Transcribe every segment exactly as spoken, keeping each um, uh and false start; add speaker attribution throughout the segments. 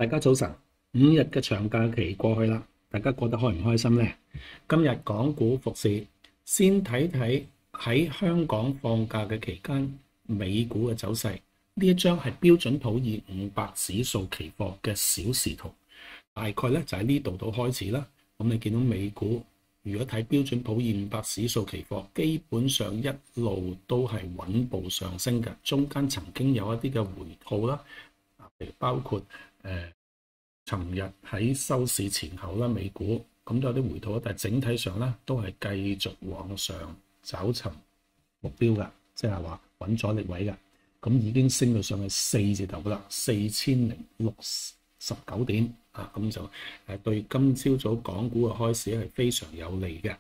Speaker 1: 大家早晨，五日嘅長假期過去啦，大家過得開唔開心呢？今日港股復市，先睇睇喺香港放假嘅期間美股嘅走勢。呢一張係標準普爾五百指數期貨嘅小時圖，大概咧就喺呢度度開始啦。咁你見到美股，如果睇標準普爾五百指數期貨，基本上一路都係穩步上升嘅，中間曾經有一啲嘅回吐啦，譬如包括誒，尋日喺收市前後啦，美股咁都有啲回吐，但係整體上咧都係繼續往上找尋目標㗎，即係話揾阻力位㗎。咁已經升到上去四字頭㗎啦，四千零六十九點啊！咁就誒對今朝早港股嘅開市係非常有利嘅。誒、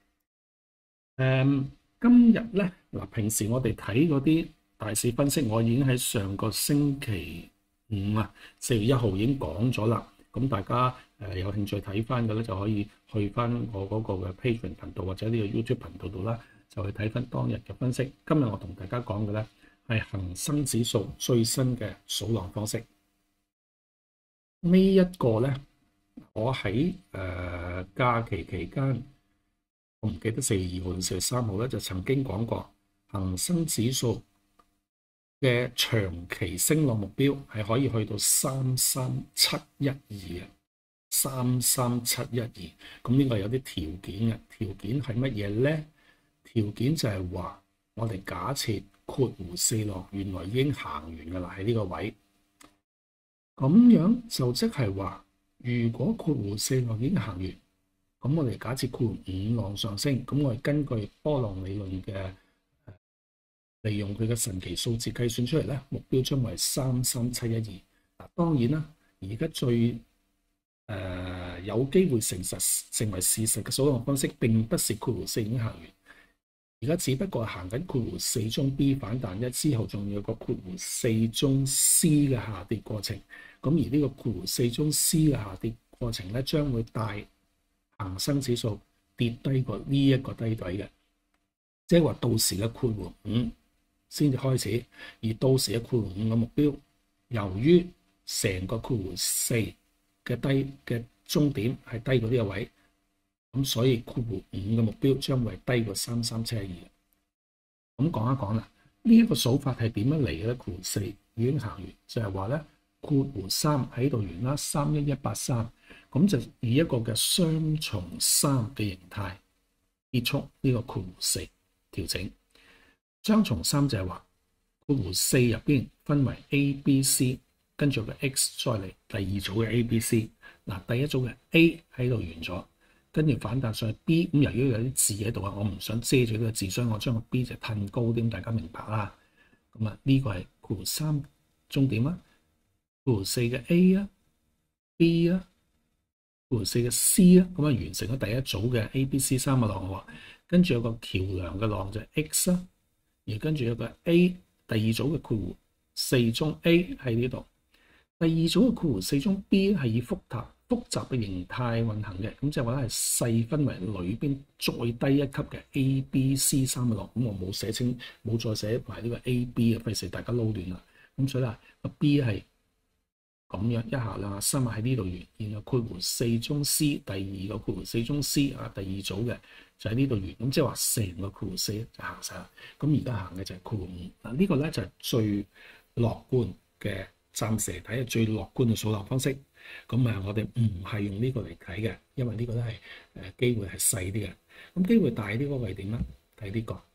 Speaker 1: 嗯，今日咧嗱，平時我哋睇嗰啲大市分析，我已經喺上個星期五啊，四月一號已經講咗啦。咁大家誒有興趣睇翻嘅咧，就可以去翻我嗰個嘅 Patreon 頻道或者呢個 YouTube 頻道度啦，就去睇翻當日嘅分析。今日我同大家講嘅咧係恒生指數最新嘅數浪方式。這個、呢一個咧，我喺誒、呃、假期期間，我唔記得四月二號定四月三號咧，就曾經講過恒生指數嘅長期升浪目標係可以去到三三七一二嘅，三三七一二。咁呢個有啲條件嘅，條件係乜嘢咧？條件就係話我哋假設括弧四浪原來已經行完㗎啦，喺呢個位。咁樣就即係話，如果括弧四浪已經行完，咁我哋假設括弧五浪上升，咁我哋根據波浪理論嘅利用佢嘅神奇數字計算出嚟咧，目標將為三三七一二。嗱，當然啦，而家最誒、呃、有機會成實成為事實嘅數浪方式，並不是括弧四已經行完，而家只不過係行緊括弧四中 B 反彈一之後，仲有個括弧四中 C 嘅下跌過程。咁而呢個括弧四中 C 嘅下跌過程咧，將會帶恒生指數跌低過呢一個低位嘅，即係話到時嘅括弧五先至開始，而到時嘅括弧五嘅目標，由於成個括弧四嘅低嘅終點係低過呢個位，咁所以括弧五嘅目標將會低過三三七一二。咁講一講啦，呢、這、一個數法係點樣嚟嘅咧？括弧四已經行完，就係話咧括弧三喺度完啦，三一一八三，咁就以一個嘅雙重三嘅形態結束呢個括弧四調整。雙重三就係話括弧四入邊分為 A、B、C， 跟住個 X 再嚟第二組嘅 A、B、C。嗱，第一組嘅 A 喺度完咗，跟住反彈上去 B。咁由於有啲字喺度啊，我唔想遮住呢個字，所以我將個 B 就褪高啲，大家明白啦。咁啊，呢個係括弧三終點啦。括弧四嘅 A 啊、B 啊、括弧四嘅 C 啊，咁啊完成咗第一組嘅 A、B、C 三個浪喎。跟住有個橋梁嘅浪就係 X 啊。而跟住有個 A 第二組嘅括弧四中 A 喺呢度，第二組嘅括弧四中 B 係以複雜複雜嘅形態運行嘅，咁即係話咧係細分為裏邊再低一級嘅 A、B、C 三個浪。咁我冇寫清，冇再寫埋呢個 A、B 啊，費事大家撈亂啦。咁所以啦，個 B 係咁樣一下啦，三喺呢度完，然後括弧四中 C 第二個括弧四中 C 啊，第二組嘅就喺呢度完，咁即係話成個括弧四就行晒啦。咁而家行嘅就係括弧五嗱，呢個咧就係最樂觀嘅，暫時嚟睇係最樂觀嘅數浪方式。咁啊，我哋唔係用呢個嚟睇嘅，因為呢個都係誒機會係細啲嘅。咁機會大啲嗰個係點咧？睇呢個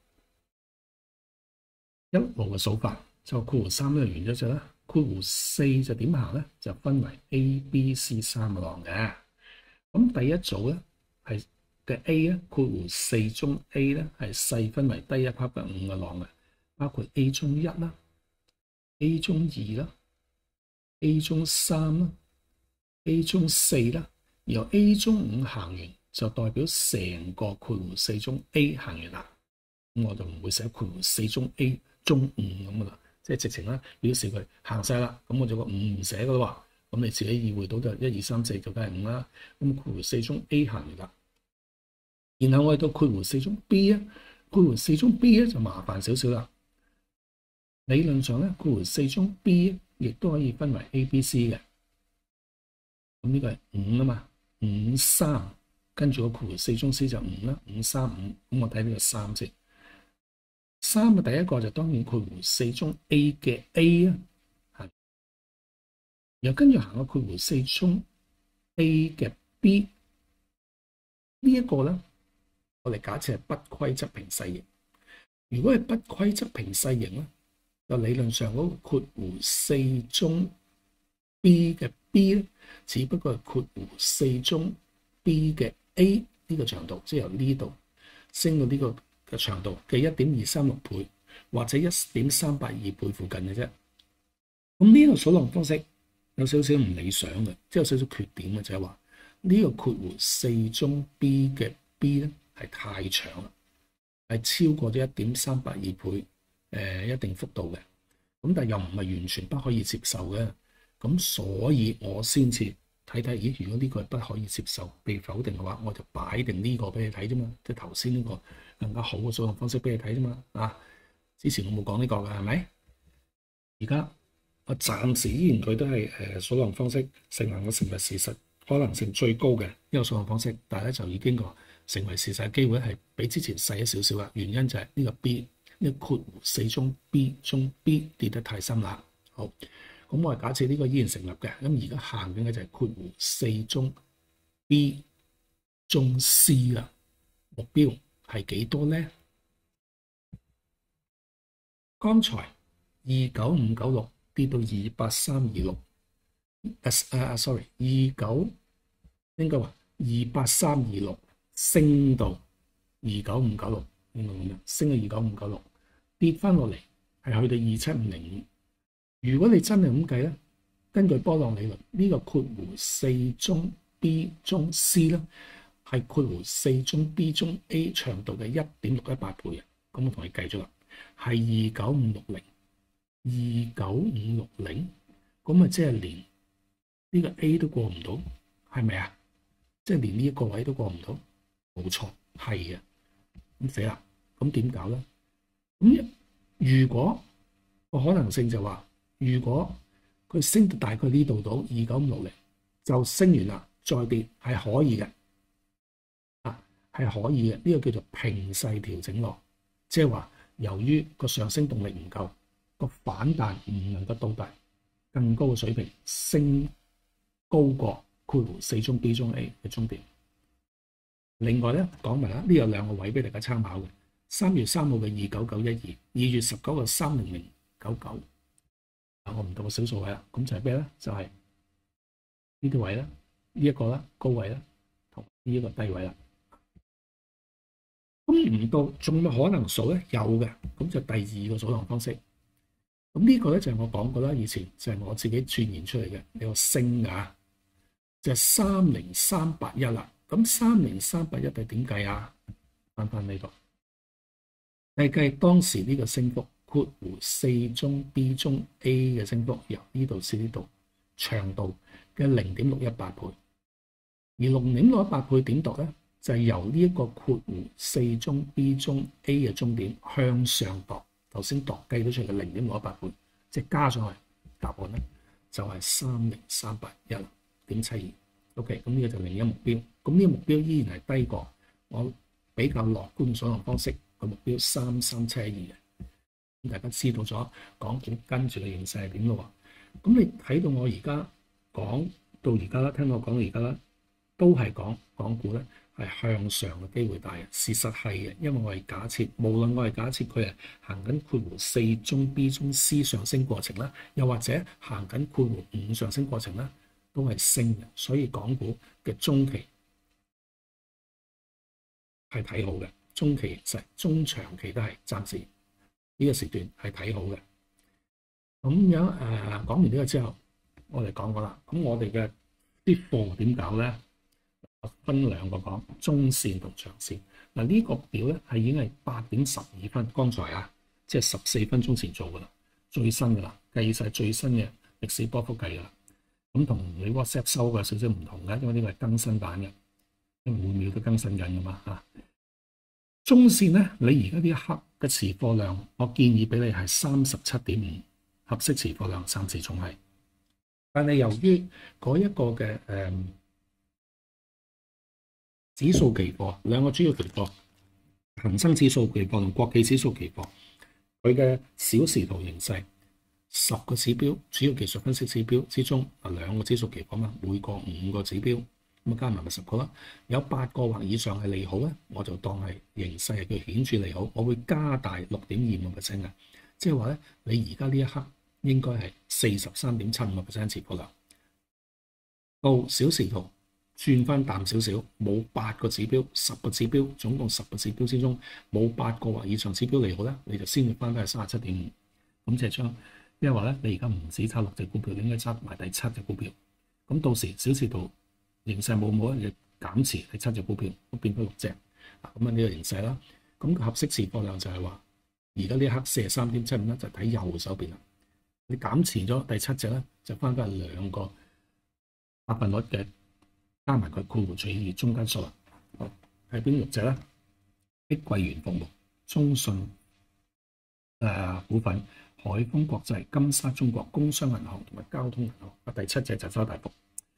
Speaker 1: 一路嘅數法，就括弧三咧完咗之後咧，括弧四就點行咧？就分為 A、B、C 三個浪嘅。咁第一組咧係嘅 A 咧，括弧四中 A 咧係細分為低一級嘅五個浪嘅，包括 A 中一啦、A 中二啦、A 中三啦、A 中四啦。然後 A 中五行完就代表成個括弧四中 A 行完啦。咁我就唔會寫括弧四中 A 中五咁噶啦，即係直情啦表示佢行晒啦。咁我就個五唔寫噶啦喎，咁你自己意會到就一二三四就梗係五啦。咁括弧四中 A 行完啦。然後我哋到括弧四中 B 啊，括弧四中 B 咧就麻煩少少啦。理論上咧，括弧四中 B 亦都可以分為 A、B、C 嘅。 咁呢個係五啊嘛，五三，跟住個括弧四中 C 就五啦，五三五。咁我睇呢個三先。三嘅第一個就當然括弧四中 A 嘅 A 啊，係。然後跟住行個括弧四中 A 嘅 B， 呢一個咧，我哋假設係不規則平細形。如果係不規則平細形咧，就理論上嗰個括弧四中 B 嘅 B 咧，只不過係括弧四中 B 嘅 A 呢個長度，即係由呢度升到呢個嘅長度嘅一點二三六倍，或者一點三八二倍附近嘅啫。咁呢個數浪方式有少少唔理想嘅，即係有少少缺點嘅，就係話呢個括弧四中 B 嘅 B 咧係太長啦，係超過咗一點三八二倍誒、呃、一定幅度嘅。咁但係又唔係完全不可以接受嘅。咁所以我先至睇睇，咦？如果呢個係不可以接受、被否定嘅話，我就擺定呢個俾你睇啫嘛，即係頭先呢個更加好嘅數學方式俾你睇啫嘛。啊，之前我冇講呢個㗎，係咪？而家我暫時依然佢都係誒數學方式成能夠成為事實可能性最高嘅一個數學方式，但係咧就已經個成為事實嘅機會係比之前細一少少啦。原因就係呢個 B 呢個括弧四中 B 中 B 跌得太深啦。好。咁我係假設呢個依然成立嘅，咁而家行緊嘅就係括弧四中 B 中 C 啦。目標係幾多咧？剛才二九五九六跌到二八三二六，啊啊 sorry， 二九應該話二八三二六升到二九五九六，應該咁樣升到二九五九六，跌翻落嚟係去到二七五零五。如果你真係咁計咧，根據波浪理論，呢、這個括弧四中 B 中 C 咧，係括弧四中 B 中 A 長度嘅一點六一八倍啊！咁我同你計咗啦，係二九五六零，二九五六零，咁啊即係連呢個 A 都過唔到，係咪啊？即係連呢一個位都過唔到，冇錯，係啊。咁死啦，咁點搞咧？咁如果個可能性就話，如果佢升到大概呢度到二九五六零，就升完啦，再跌係可以嘅，啊係可以嘅。呢、這個叫做平勢調整落，即係話由於個上升動力唔夠，個反彈唔能夠到達更高嘅水平，升高過括弧四中 B 中 A 嘅終點。另外咧講埋啦，呢有兩個位俾大家參考嘅，三月三號嘅二九九一二，二月十九嘅三零零九九。我唔到個小數位啦，咁就係咩咧？就係呢啲位啦，呢一個啦，高位啦，同呢一個低位啦。咁唔到仲有可能數咧？有嘅，咁就第二個數量方式。咁呢個咧就係我講過啦，以前就係我自己鑽研出嚟嘅。你個升啊，就係三零三八一啦。咁三零三八一係點計啊？翻翻呢個，係計當時呢個升幅。括弧四中 B 中 A 嘅升幅由呢度至呢度長度嘅零點六一八倍，而零點六一八倍點度咧就係、是、由呢一個括弧四中 B 中 A 嘅終點向上度，頭先度計到出嚟嘅零點六一八倍，即係加上去答案咧就係三零三八一點七二。OK， 咁呢個就另一個目標。咁呢個目標依然係低過我比較樂觀嘅數量方式嘅目標三三七二嘅。大家知道咗港股跟住嘅形勢係點咯喎？咁你睇到我而家講到而家啦，聽我講到而家啦，都係講港股咧係向上嘅機會大嘅。事實係嘅，因為我係假設，無論我係假設佢係行緊括弧四中 B 中 C 上升過程啦，又或者行緊括弧五上升過程啦，都係升嘅。所以港股嘅中期係睇好嘅，中期實中長期都係暫時。呢個時段係睇好嘅，咁樣誒、呃、講完呢個之後，我哋講過啦。咁我哋嘅啲貨點搞咧？分兩個講，中線同長線。嗱、這、呢個表咧係已經係八點十二分，剛才啊，即係十四分鐘前做噶啦，最新噶啦，計晒最新嘅歷史波幅計啦。咁同你 WhatsApp 收嘅少少唔同嘅，因為呢個係更新版嘅，因為每秒都更新緊噶嘛嚇。中線咧，你而家呢一刻嘅持貨量，我建議俾你係三十七點五，合適持貨量暫時仲係但係由於嗰一個嘅誒、嗯、指數期貨兩個主要期貨，恒生指數期貨同國企指數期貨，佢嘅小時圖形勢，十個指標主要技術分析指標之中啊，兩個指數期貨嘛，每個五個指標咁加埋咪十個啦。有八個或以上係利好咧，我就當係形勢係叫顯著利好，我會加大六點二五個 percent 嘅，即係話咧，你而家呢一刻應該係四十三點七五個 percent 持貨量。到小時圖轉翻淡少少，冇八個指標，十個指標，總共十個指標之中冇八個或以上指標利好咧，你就先會翻返去三十七點五。咁即係將，因為話咧，你而家唔止揸六隻股票，你應該揸埋第七隻股票。咁到時小時圖形勢冇冇人嘅減持第七隻股票，都變咗六隻。啊，咁啊呢個形勢啦。咁合適持貨量就係話，而家呢一刻四十三點七五咧，就睇右手邊啦。你減持咗第七隻咧，就翻返去兩個百分率嘅加埋佢括弧除以中間數啦。好，係邊六隻咧？碧桂園服務、中信誒、呃、股份、海豐國際、金沙中國、工商銀行同埋交通銀行。啊，第七隻就周大福。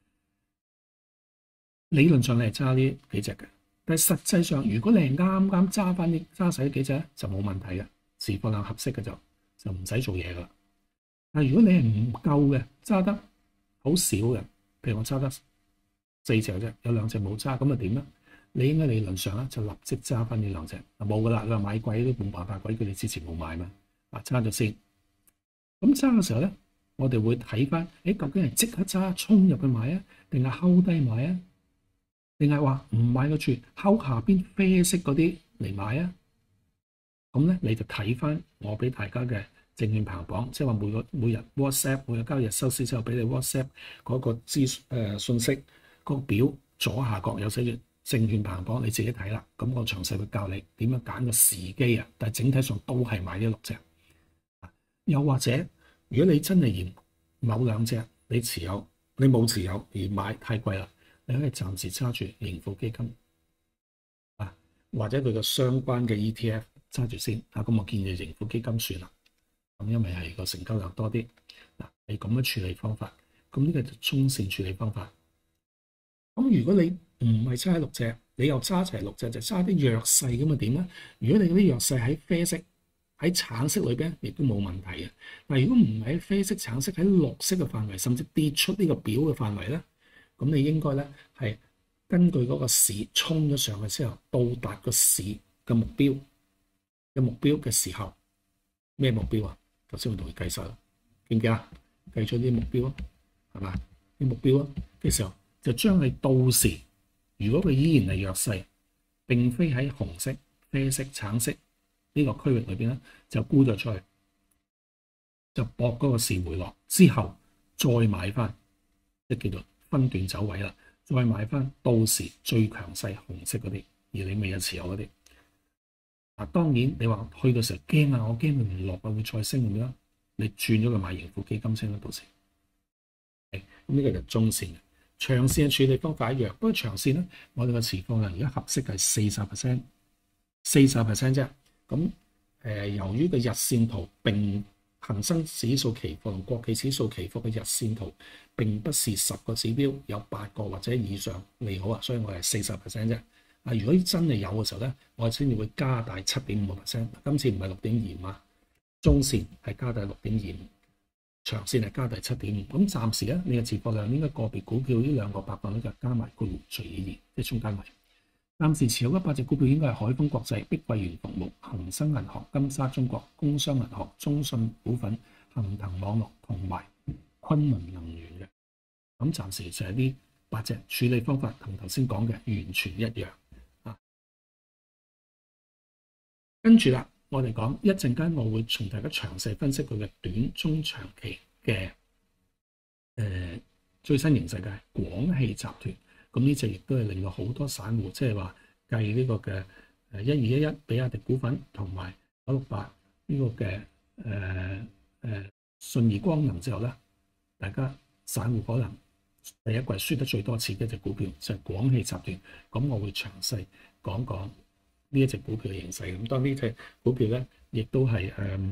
Speaker 1: 理論上你係揸呢幾隻嘅，但係實際上如果你係啱啱揸翻啲揸晒呢幾隻咧，就冇問題嘅，持貨量合適嘅就就唔使做嘢噶啦。但係如果你係唔夠嘅，揸得好少嘅，譬如我揸得四隻啫，有兩隻冇揸，咁啊點咧？你應該理論上咧就立即揸翻呢兩隻，冇噶啦，你話買貴都冇辦法，鬼叫你之前冇買嘛，嗱揸咗先。咁揸嘅時候咧，我哋會睇翻，誒究竟係即刻揸衝入去買啊，定係睺低買啊？定係話唔買個住，睺下邊啡色嗰啲嚟買啊？咁咧你就睇翻我俾大家嘅證券排行榜，即係話每個每日 WhatsApp 每個交易日收市之後俾你 WhatsApp 嗰個資誒信息嗰個表左下角有寫住證券排行榜，你自己睇啦。咁我詳細會教你點樣揀個時機啊。但係整體上都係買呢六隻。又或者如果你真係嫌某兩隻你持有，你冇持有而買太貴啦，你可以暫時揸住盈富基金啊，或者佢個相關嘅 E T F 揸住先啊。咁我建議盈富基金算啦。咁因為係個成交量多啲嗱，係咁樣處理方法。咁呢個就中線處理方法。咁如果你唔係揸六隻，你又揸齊六隻，就揸啲弱勢咁啊點咧？如果你嗰啲弱勢喺啡色、喺橙色裏邊，亦都冇問題嘅。但如果唔喺啡色、橙色，喺綠色嘅範圍，甚至跌出呢個表嘅範圍咧，咁你應該咧係根據嗰個市衝咗上去之後，到達個市嘅目標嘅目標嘅時候，咩目標啊？頭先我同你計晒啦，記唔記啊？計咗啲目標啊，係嘛？啲目標啊嘅時候，就將你到時，如果佢依然係弱勢，並非喺紅色、啡色、橙色呢個區域裏邊咧，就沽咗出去，就搏嗰個市回落之後，再買翻，即係叫做分段走位啦。再買翻到時最強勢紅色嗰啲，而你未有持有嗰啲。嗱，當然你話去到時候驚啊，我驚佢唔落啊，會再升咁樣，你轉咗佢買盈富基金先啦，到時。咁呢個就中線嘅，長線嘅處理方法一樣，不過長線咧，我哋嘅持貨量而家合適係四十 percent， 四十 percent 啫。咁誒、呃，由於個日線圖並恒生指數期貨同國企指數期貨嘅日線圖並不是十個指標有八個或者以上利好啊，所以我係四十 percent 啫。啊，如果真係有嘅時候咧，我先至會加大七點五個 percent。今次唔係六點二五啊，中線係加大六點二五，長線係加大七點五。咁暫時咧，你嘅持貨量應該個別股票呢兩個百分率就加埋括弧除以二，即係中間位。暫時持有一百隻股票應該係海豐國際、碧桂園服務、恒生銀行、金沙中國、工商銀行、中信股份、恒騰網絡同埋昆侖能源嘅。咁暫時就係呢八隻處理方法同頭先講嘅完全一樣啊。跟住啦，我哋講一陣間，我會從大家詳細分析佢嘅短、中、長期嘅誒、呃、最新形勢嘅廣汽集團。咁呢隻亦都係令到好多散戶，即係話計呢個嘅誒一二一一比亞迪股份同埋九六八呢個嘅誒誒信義光能之後咧，大家散戶可能第一季輸得最多次嘅一隻股票就係廣汽集團。咁我會詳細講講呢一隻股票嘅形勢。咁當呢隻股票咧，亦都係誒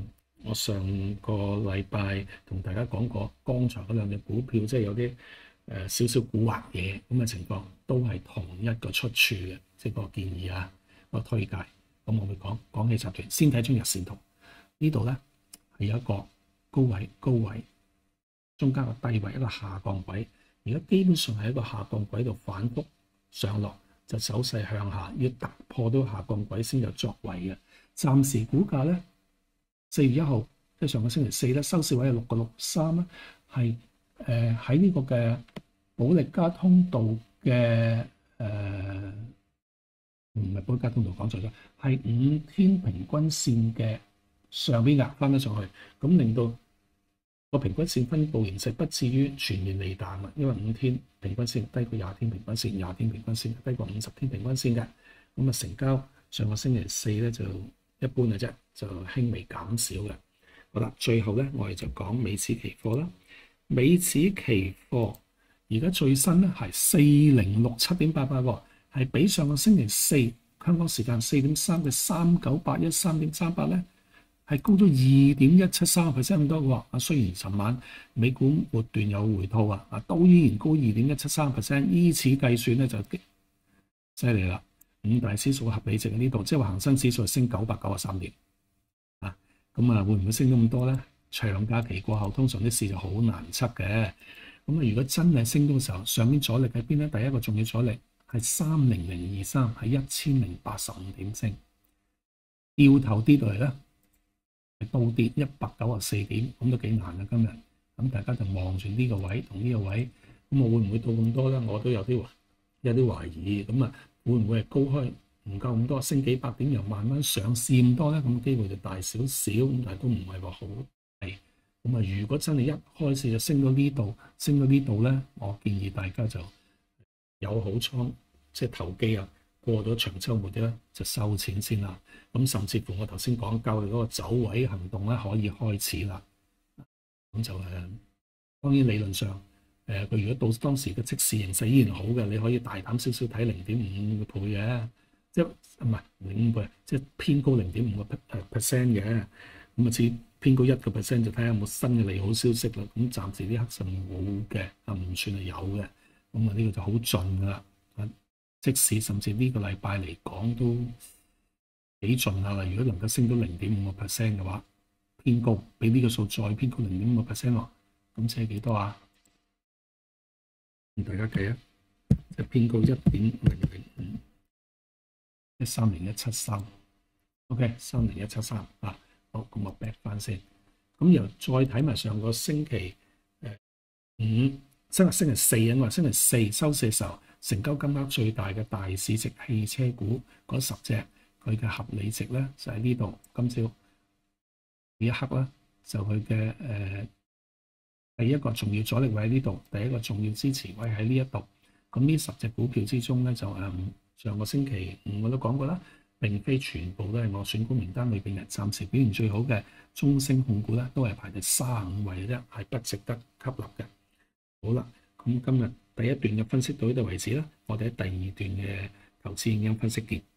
Speaker 1: 我上個禮拜同大家講過，剛才嗰兩隻股票即係有啲誒少少蠱惑嘢咁嘅情況，都係同一個出處嘅，即係個建議啊，個推介。咁我會講廣汽集團，先睇張日線圖，呢度咧係有一個高位、高位，中間個低位一個下降軌，而家基本上係一個下降軌度反覆上落，就走勢向下，要突破到下降軌先有作為嘅。暫時股價咧，四月一號即係上個星期四咧，收市位係六個六三啦，係誒喺呢個嘅保力加通道嘅誒唔係保力加通道講錯咗，係五天平均線嘅上邊壓翻咗上去，咁令到個平均線分佈形勢不至於全面離彈啊，因為五天平均線低過廿天平均線，廿天平均線低過五十天平均線嘅。咁啊，成交上個星期四咧就一般嘅啫，就輕微減少嘅。好啦，最後咧我哋就講美指期貨啦。美指期貨而家最新咧係四零六七點八八喎，係比上個星期四香港時間四點三嘅三九八一三點三八咧，係高咗二點一七三個 percent 咁多嘅喎。啊，雖然尋晚美股末段有回吐啊，啊都依然高二點一七三個 percent，依此計算咧就犀利啦。五大指數嘅合理值喺呢度，即係話恒生指數係升九百九十三點啊。咁啊，會唔會升咁多咧？長假期過後，通常啲市就好難測嘅。咁啊，如果真係升到嘅時候，上面阻力喺邊咧？第一個重要阻力係三零零二三，係一千零八十五點升，掉頭跌落嚟咧，係倒跌一百九十四點，咁都幾難啊今日。咁大家就望住呢個位同呢個位，咁我會唔會到咁多咧？我都有啲有啲懷疑。咁啊，會唔會係高開唔夠咁多，升幾百點又慢慢上試咁多咧？咁機會就大少少，咁但係都唔係話好大。咁啊，如果真係一開始就升到呢度，升到呢度咧，我建議大家就有好倉，即係投機啊，過咗長週末咧就收錢先啦。咁甚至乎我頭先講教你嗰個走位行動咧，可以開始啦。咁就誒，當然理論上誒，佢如果到當時嘅即時形勢依然好嘅，你可以大膽少少睇零點五倍嘅，即係唔係零五倍，即係偏高零點五個 percent 嘅。咁啊，至偏高一個 percent 就睇下有冇新嘅利好消息啦。咁暫時啲黑線冇嘅，啊唔算係有嘅。咁啊，呢個就好盡噶啦。即使甚至呢個禮拜嚟講都幾盡下啦。如果能夠升到零點五個 percent 嘅話，偏高，比呢個數再偏高零點五個 percent 喎，咁即係幾多啊？大家計啊，即係偏高一點零零五，一三零一七三 ，OK， 三零一七三啊。好，咁我 back 翻先。咁又再睇埋上個星期誒五，即係星期四啊，我話星期四收市嘅時候，成交金額最大嘅大市值汽車股嗰十隻，佢嘅合理值咧就喺呢度。今朝呢一刻咧，就佢嘅誒第一個重要阻力位喺呢度，第一個重要支持位喺呢一度。咁呢十隻股票之中咧，就誒上個星期五我都講過啦，並非全部都係我選股名單裏邊嘅，暫時表現最好嘅中升控股咧，都係排第三十五位嘅啫，係不值得吸納嘅。好啦，咁今日第一段嘅分析到呢度為止啦，我哋喺第二段嘅投資影音分析見。